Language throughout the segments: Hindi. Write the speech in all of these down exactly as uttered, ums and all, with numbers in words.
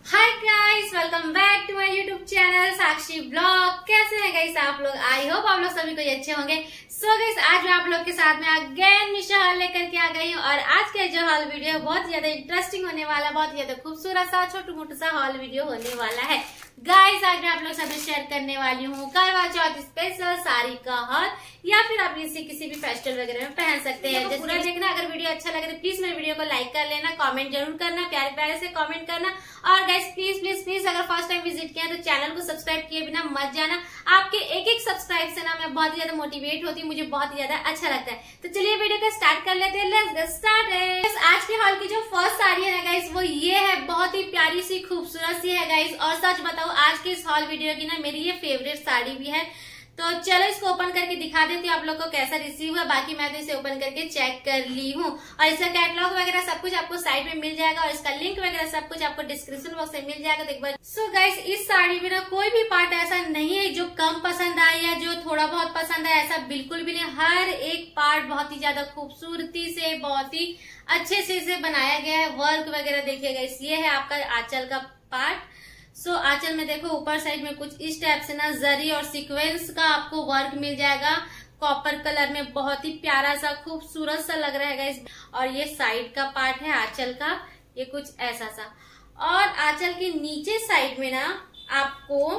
Hi guys, welcome back to my YouTube channel Sakshi blog. कैसे हैं गाइस आप लोग? आई होप आप लोग सभी को अच्छे होंगे। सो so गाइस, आज मैं आप लोग के साथ में अगेन मीशो हॉल लेकर के आ गई हूँ और आज का जो हॉल वीडियो है बहुत ज्यादा इंटरेस्टिंग होने वाला, बहुत ज्यादा खूबसूरत सा छोटू मोटू सा हॉल वीडियो होने वाला है। गाइस, आज मैं आप लोग साथ शेयर करने वाली हूँ करवा चौथ स्पेशल साड़ी का हॉल, या फिर आप इसे किसी भी फेस्टिवल वगैरह में पहन सकते हैं। जैसे पूरा देखना, अगर वीडियो अच्छा लगे तो प्लीज मेरे वीडियो को लाइक कर लेना, कमेंट जरूर करना, प्यारे प्यारे से कमेंट करना। और गाइस प्लीज प्लीज प्लीज अगर फर्स्ट टाइम विजिट किया तो चैनल को सब्सक्राइब किए बिना मत जाना। आपके एक एक सब्सक्राइब से ना मैं बहुत ही ज्यादा मोटिवेट होती हूँ, मुझे बहुत ही ज्यादा अच्छा लगता है। तो चलिए वीडियो को स्टार्ट कर लेते हैं। Let's get started. आज के हॉल की जो फर्स्ट साड़ी है ना गाइस, वो ये है। बहुत ही प्यारी सी खूबसूरत सी है गाइस, और सच बताऊं आज के इस हॉल वीडियो की ना मेरी ये फेवरेट साड़ी भी है। तो चलो इसको ओपन करके दिखा देती हूँ आप लोग को कैसा रिसीव हुआ। बाकी मैं तो इसे ओपन करके चेक कर ली हूँ और इसका कैटलॉग वगैरह सब कुछ आपको साइड में मिल जाएगा और इसका लिंक वगैरह सब कुछ आपको डिस्क्रिप्शन बॉक्स में मिल जाएगा। तो एक बार सो गाइस, इस साड़ी में ना कोई भी पार्ट ऐसा नहीं है जो कम पसंद आए या जो थोड़ा बहुत पसंद आए, ऐसा बिल्कुल भी नहीं। हर एक पार्ट बहुत ही ज्यादा खूबसूरती से, बहुत ही अच्छे से इसे बनाया गया है। वर्क वगैरह देखिएगा, ये है आपका आंचल का पार्ट। सो so, आंचल में देखो ऊपर साइड में कुछ इस टाइप से ना जरी और सीक्वेंस का आपको वर्क मिल जाएगा कॉपर कलर में। बहुत ही प्यारा सा खूबसूरत सा लग रहा है इस। और ये साइड का पार्ट है आंचल का, ये कुछ ऐसा सा। और आंचल के नीचे साइड में ना आपको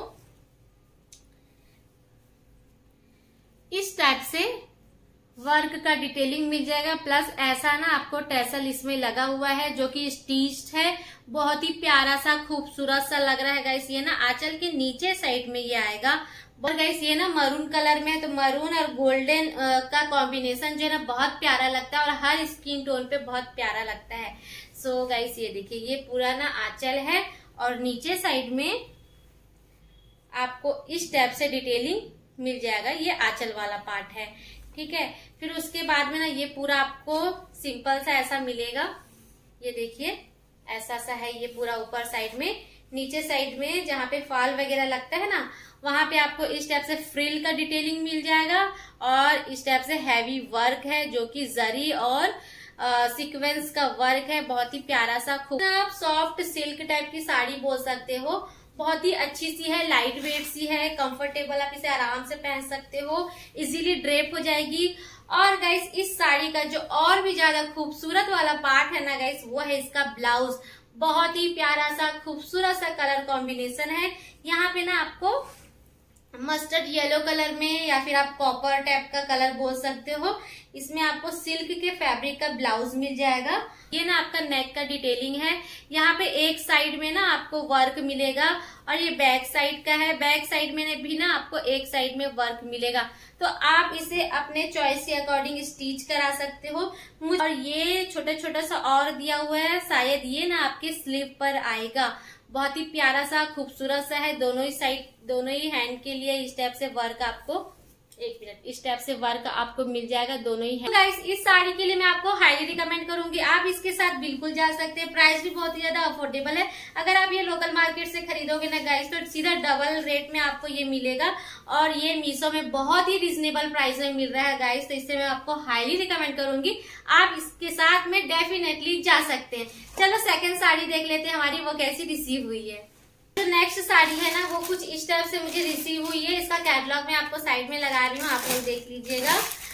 इस टाइप से वर्क का डिटेलिंग मिल जाएगा, प्लस ऐसा ना आपको टैसल इसमें लगा हुआ है जो कि स्टिच्ड है। बहुत ही प्यारा सा खूबसूरत सा लग रहा है गाइस। ये ना आंचल के नीचे साइड में ये आएगा। और गाइस ये ना मरून कलर में है, तो मरून और गोल्डन का कॉम्बिनेशन जो है ना बहुत प्यारा लगता है और हर स्किन टोन पे बहुत प्यारा लगता है। सो so गाइस ये देखिए, ये पूरा ना आंचल है और नीचे साइड में आपको इस टाइप से डिटेलिंग मिल जाएगा। ये आंचल वाला पार्ट है, ठीक है। फिर उसके बाद में ना ये पूरा आपको सिंपल सा ऐसा मिलेगा। ये देखिए ऐसा सा है ये पूरा ऊपर साइड में। नीचे साइड में जहाँ पे फॉल वगैरह लगता है ना, वहां पे आपको इस टाइप से फ्रिल का डिटेलिंग मिल जाएगा और इस टाइप से हैवी वर्क है जो कि जरी और सीक्वेंस का वर्क है। बहुत ही प्यारा सा खूब आप सॉफ्ट सिल्क टाइप की साड़ी बोल सकते हो। बहुत ही अच्छी सी है, लाइट वेट सी है, कंफर्टेबल, आप इसे आराम से पहन सकते हो, इजीली ड्रेप हो जाएगी। और गाइस इस साड़ी का जो और भी ज्यादा खूबसूरत वाला पार्ट है ना गाइस, वो है इसका ब्लाउज। बहुत ही प्यारा सा खूबसूरत सा कलर कॉम्बिनेशन है। यहाँ पे ना आपको मस्टर्ड येलो कलर में या फिर आप कॉपर टाइप का कलर बोल सकते हो, इसमें आपको सिल्क के फैब्रिक का ब्लाउज मिल जाएगा। ये ना आपका नेक का डिटेलिंग है। यहाँ पे एक साइड में ना आपको वर्क मिलेगा और ये बैक साइड का है। बैक साइड में भी ना आपको एक साइड में वर्क मिलेगा, तो आप इसे अपने चॉइस के अकॉर्डिंग स्टिच करा सकते हो। और ये छोटा छोटा सा और दिया हुआ है, शायद ये ना आपके स्लीव पर आएगा। बहुत ही प्यारा सा खूबसूरत सा है। दोनों ही साइड, दोनों ही हैंड के लिए इस टाइप से वर्क आपको, एक मिनट, इस टाइप से वर्क आपको मिल जाएगा दोनों ही है। गाइस इस साड़ी के लिए मैं आपको हाईली रिकमेंड करूंगी, आप इसके साथ बिल्कुल जा सकते हैं। प्राइस भी बहुत ही ज्यादा अफोर्डेबल है। अगर आप ये लोकल मार्केट से खरीदोगे ना गाइस, तो सीधा डबल रेट में आपको ये मिलेगा और ये मीशो में बहुत ही रिजनेबल प्राइस में मिल रहा है गाइस। तो इससे मैं आपको हाईली रिकमेंड करूंगी, आप इसके साथ में डेफिनेटली जा सकते हैं। चलो सेकेंड साड़ी देख लेते हैं हमारी, वो कैसी रिसीव हुई है। जो नेक्स्ट साड़ी है ना, वो कुछ इस टाइप से मुझे रिसीव हुई है। इसका कैटलॉग मैं आपको साइड में लगा रही हूँ, आप लोग देख लीजिएगा।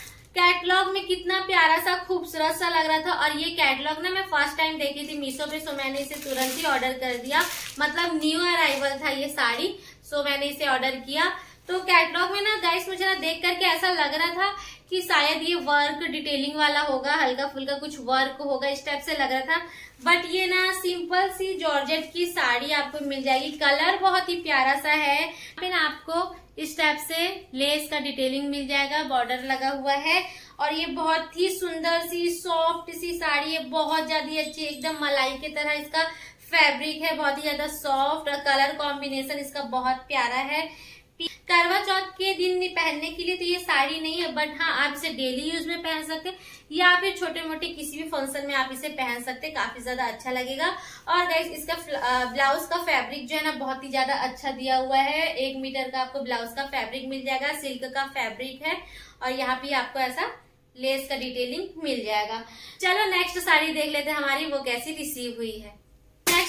कैटलॉग में कितना प्यारा सा खूबसूरत सा लग रहा था। और ये कैटलॉग ना मैं फर्स्ट टाइम देखी थी मीशो पे, सो मैंने इसे तुरंत ही ऑर्डर कर दिया। मतलब न्यू अराइवल था ये साड़ी, सो मैंने इसे ऑर्डर किया। तो कैटलॉग में ना गाइस मुझे ना देख करके ऐसा लग रहा था कि शायद ये वर्क डिटेलिंग वाला होगा, हल्का फुल्का कुछ वर्क होगा, इस टाइप से लग रहा था। बट ये ना सिंपल सी जॉर्जेट की साड़ी आपको मिल जाएगी। कलर बहुत ही प्यारा सा है। फिर आपको इस टाइप से लेस का डिटेलिंग मिल जाएगा, बॉर्डर लगा हुआ है। और ये बहुत ही सुंदर सी सॉफ्ट सी साड़ी है, बहुत ज्यादा अच्छी, एकदम मलाई की तरह इसका फैब्रिक है, बहुत ही ज्यादा सॉफ्ट। और कलर कॉम्बिनेशन इसका बहुत प्यारा है। करवा चौथ के दिन पहनने के लिए तो ये साड़ी नहीं है, बट हाँ आप इसे डेली यूज में पहन सकते हैं या फिर छोटे मोटे किसी भी फंक्शन में आप इसे पहन सकते हैं, काफी ज्यादा अच्छा लगेगा। और गाइस इसका ब्लाउज का फैब्रिक जो है ना बहुत ही ज्यादा अच्छा दिया हुआ है। एक मीटर का आपको ब्लाउज का फैब्रिक मिल जाएगा, सिल्क का फैब्रिक है और यहाँ पे आपको ऐसा लेस का डिटेलिंग मिल जाएगा। चलो नेक्स्ट साड़ी देख लेते हैं हमारी, वो कैसी रिसीव हुई है। नेक्स्ट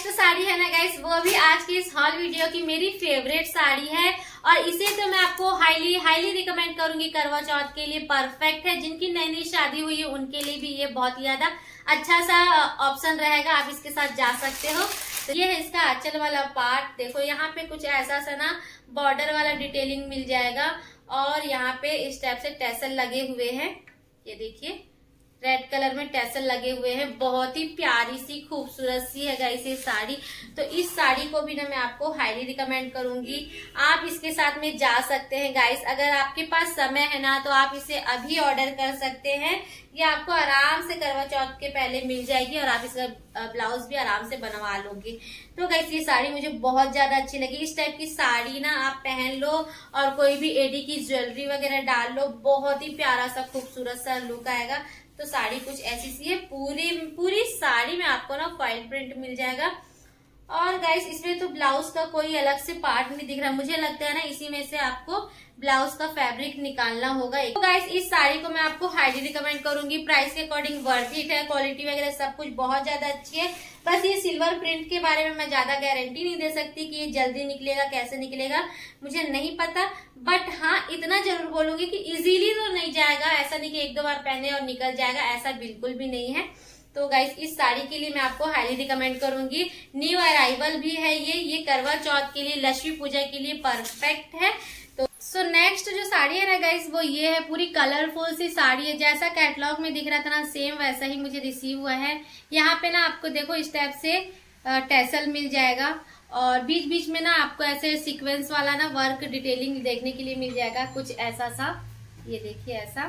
नेक्स्ट साड़ी है ना गाइस, वो भी आज की इस हॉल वीडियो की मेरी फेवरेट साड़ी है और इसे तो मैं आपको हाईली हाईली रिकमेंड करूंगी करवा चौथ के लिए। परफेक्ट है, जिनकी नई नई शादी हुई है उनके लिए भी ये बहुत ही ज्यादा अच्छा सा ऑप्शन रहेगा, आप इसके साथ जा सकते हो। तो ये है इसका आंचल वाला पार्ट। देखो यहाँ पे कुछ ऐसा सा ना बॉर्डर वाला डिटेलिंग मिल जाएगा और यहाँ पे इस टाइप से टैसल लगे हुए हैं। ये देखिए रेड कलर में टैसल लगे हुए हैं, बहुत ही प्यारी सी खूबसूरत सी है गाइस ये साड़ी। तो इस साड़ी को भी ना मैं आपको हाईली रिकमेंड करूंगी, आप इसके साथ में जा सकते हैं गाइस। अगर आपके पास समय है ना तो आप इसे अभी ऑर्डर कर सकते हैं, ये आपको आराम से करवा चौथ के पहले मिल जाएगी और आप इसका ब्लाउज भी आराम से बनवा लोगे। तो गाइस ये साड़ी मुझे बहुत ज्यादा अच्छी लगी। इस टाइप की साड़ी ना आप पहन लो और कोई भी एडी की ज्वेलरी वगैरह डाल लो, बहुत ही प्यारा सा खूबसूरत सा लुक आएगा। तो साड़ी कुछ ऐसी सी है, पूरी पूरी साड़ी में आपको ना फॉइल प्रिंट मिल जाएगा। और गाइस इसमें तो ब्लाउज का कोई अलग से पार्ट नहीं दिख रहा, मुझे लगता है ना इसी में से आपको ब्लाउज का फैब्रिक निकालना होगा। तो गाइस इस साड़ी को मैं आपको हाईली रिकमेंड करूंगी, प्राइस के अकॉर्डिंग वर्थ इट है, क्वालिटी वगैरह सब कुछ बहुत ज्यादा अच्छी है। बस ये सिल्वर प्रिंट के बारे में मैं ज्यादा गारंटी नहीं दे सकती कि ये जल्दी निकलेगा, कैसे निकलेगा मुझे नहीं पता, बट हाँ इतना जरूर बोलूंगी कि इजीली तो नहीं जाएगा। ऐसा नहीं कि एक दो बार पहने और निकल जाएगा, ऐसा बिल्कुल भी नहीं है। तो गाइस इस साड़ी के लिए मैं आपको हाईली रिकमेंड करूंगी। न्यू अराइवल भी है ये ये करवा चौथ के लिए, लक्ष्मी पूजा के लिए परफेक्ट है। तो सो नेक्स्ट जो साड़ी है ना गाइस वो ये है, पूरी कलरफुल सी साड़ी है, जैसा कैटलॉग में दिख रहा था ना सेम वैसा ही मुझे रिसीव हुआ है। यहाँ पे ना आपको देखो इस टाइप से टैसल मिल जाएगा और बीच बीच में ना आपको ऐसे सीक्वेंस वाला ना वर्क डिटेलिंग देखने के लिए मिल जाएगा, कुछ ऐसा सा, ये देखिए ऐसा।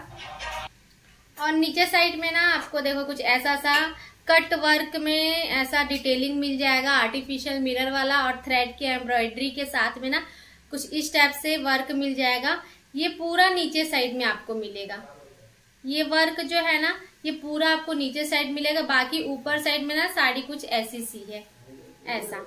और नीचे साइड में ना आपको देखो कुछ ऐसा सा कट वर्क में ऐसा डिटेलिंग मिल जाएगा, आर्टिफिशियल मिरर वाला और थ्रेड की एम्ब्रॉयडरी के साथ में ना कुछ इस टाइप से वर्क मिल जाएगा। ये पूरा नीचे साइड में आपको मिलेगा, ये वर्क जो है ना ये पूरा आपको नीचे साइड मिलेगा, बाकी ऊपर साइड में ना साड़ी कुछ ऐसी सी है, ऐसा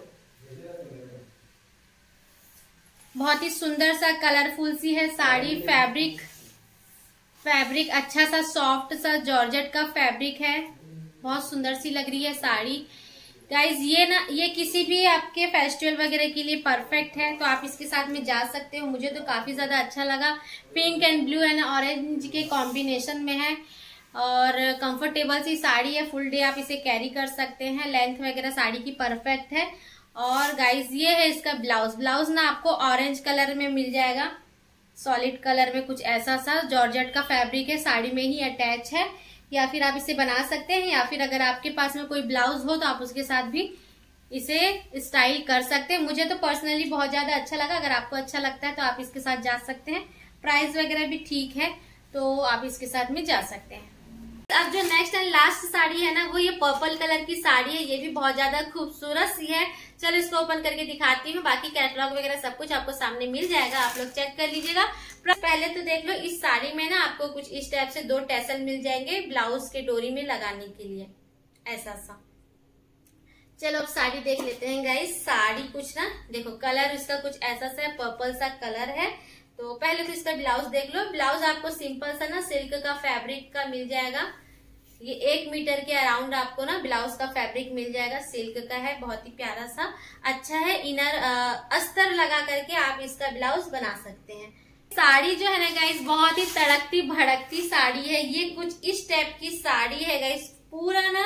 बहुत ही सुंदर सा कलरफुल सी है साड़ी। फैब्रिक फैब्रिक अच्छा सा सॉफ्ट सा जॉर्जेट का फैब्रिक है, बहुत सुंदर सी लग रही है साड़ी गाइज। ये ना ये किसी भी आपके फेस्टिवल वगैरह के लिए परफेक्ट है, तो आप इसके साथ में जा सकते हो। मुझे तो काफी ज्यादा अच्छा लगा, pink and blue and orange के कॉम्बिनेशन में है और कंफर्टेबल सी साड़ी है, फुल डे आप इसे कैरी कर सकते हैं, लेंथ वगैरह साड़ी की परफेक्ट है। और गाइज ये है इसका ब्लाउज। ब्लाउज ना आपको ऑरेंज कलर में मिल जाएगा, सॉलिड कलर में कुछ ऐसा सा जॉर्जेट का फैब्रिक है, साड़ी में ही अटैच है, या फिर आप इसे बना सकते हैं, या फिर अगर आपके पास में कोई ब्लाउज हो तो आप उसके साथ भी इसे स्टाइल कर सकते हैं। मुझे तो पर्सनली बहुत ज्यादा अच्छा लगा, अगर आपको अच्छा लगता है तो आप इसके साथ जा सकते हैं। प्राइस वगैरह भी ठीक है तो आप इसके साथ में जा सकते हैं। अब जो नेक्स्ट एंड लास्ट साड़ी है ना वो ये पर्पल कलर की साड़ी है, ये भी बहुत ज्यादा खूबसूरत सी है। चलो इसको ओपन करके दिखाती हूँ, बाकी कैटलॉग वगैरह सब कुछ आपको सामने मिल जाएगा, आप लोग चेक कर लीजिएगा। पहले तो देख लो इस साड़ी में ना आपको कुछ इस टाइप से दो टैसल मिल जाएंगे ब्लाउज के डोरी में लगाने के लिए, ऐसा सा। चलो अब साड़ी देख लेते हैं गाइस। साड़ी कुछ ना देखो कलर इसका कुछ ऐसा सा पर्पल सा कलर है। तो पहले तो इसका ब्लाउज देख लो। ब्लाउज आपको सिंपल सा ना सिल्क का फैब्रिक का मिल जाएगा, ये एक मीटर के अराउंड आपको ना ब्लाउज का फैब्रिक मिल जाएगा, सिल्क का है, बहुत ही प्यारा सा अच्छा है। इनर अस्तर लगा करके आप इसका ब्लाउज बना सकते हैं। साड़ी जो है ना गाइस बहुत ही तड़कती भड़कती साड़ी है, ये कुछ इस टाइप की साड़ी है गाइस, पूरा ना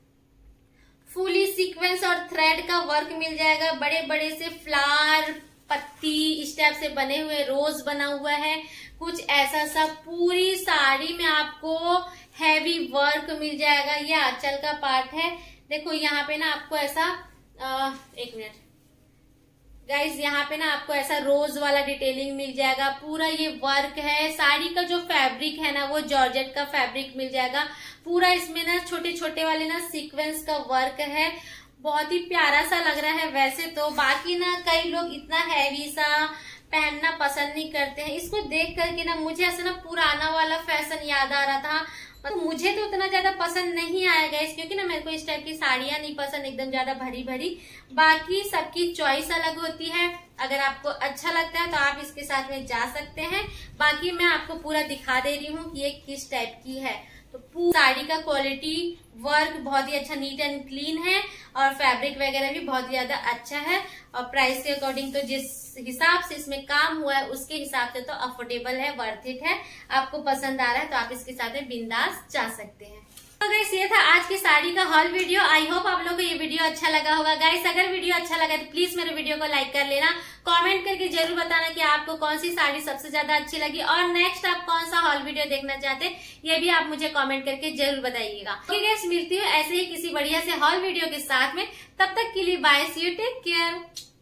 फुली सीक्वेंस और थ्रेड का वर्क मिल जाएगा, बड़े बड़े से फ्लावर पत्ती इस टाइप से बने हुए, रोज बना हुआ है कुछ ऐसा सा। पूरी साड़ी में आपको हैवी वर्क मिल जाएगा। ये आंचल का पार्ट है, देखो यहाँ पे ना आपको ऐसा आ, एक मिनट गाइज, यहाँ पे ना आपको ऐसा रोज वाला डिटेलिंग मिल जाएगा, पूरा ये वर्क है। साड़ी का जो फैब्रिक है ना वो जॉर्जेट का फैब्रिक मिल जाएगा, पूरा इसमें ना छोटे छोटे वाले ना सीक्वेंस का वर्क है, बहुत ही प्यारा सा लग रहा है वैसे तो। बाकी ना कई लोग इतना हैवी सा पहनना पसंद नहीं करते हैं, इसको देख करके ना मुझे ऐसा ना पुराना वाला फैशन याद आ रहा था, तो मुझे तो उतना ज्यादा पसंद नहीं आएगा इस, क्योंकि ना मेरे को इस टाइप की साड़ियां नहीं पसंद, एकदम ज्यादा भरी भरी। बाकी सबकी चॉइस अलग होती है, अगर आपको अच्छा लगता है तो आप इसके साथ में जा सकते हैं। बाकी मैं आपको पूरा दिखा दे रही हूँ कि ये किस टाइप की है। तो साड़ी का क्वालिटी वर्क बहुत ही अच्छा नीट एंड क्लीन है और फैब्रिक वगैरह भी बहुत ज्यादा अच्छा है। और प्राइस के अकॉर्डिंग तो जिस हिसाब से इसमें काम हुआ है उसके हिसाब से तो अफोर्डेबल है, वर्थ इट है। आपको पसंद आ रहा है तो आप इसके साथ में बिंदास जा सकते हैं। तो गाइस ये था आज की साड़ी का हॉल वीडियो। आई होप आप लोगों को ये वीडियो अच्छा लगा होगा। गाइस अगर वीडियो अच्छा लगा तो प्लीज मेरे वीडियो को लाइक कर लेना, कमेंट करके जरूर बताना कि आपको कौन सी साड़ी सबसे ज्यादा अच्छी लगी और नेक्स्ट आप कौन सा हॉल वीडियो देखना चाहते हैं ये भी आप मुझे कमेंट करके जरूर बताइएगा। ओके गाइस, मिलती हूँ ऐसे ही किसी बढ़िया से हॉल वीडियो के साथ में। तब तक के लिए bye, see you, take care.